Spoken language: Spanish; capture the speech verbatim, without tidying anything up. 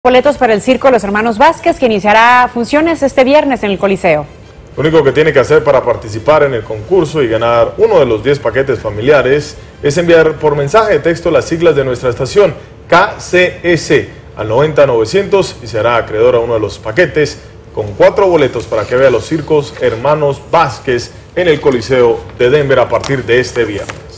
Boletos para el circo Los Hermanos Vázquez, que iniciará funciones este viernes en el Coliseo. Lo único que tiene que hacer para participar en el concurso y ganar uno de los diez paquetes familiares es enviar por mensaje de texto las siglas de nuestra estación K C S al noventa novecientos y será acreedor a uno de los paquetes con cuatro boletos para que vea los circos Hermanos Vázquez en el Coliseo de Denver a partir de este viernes.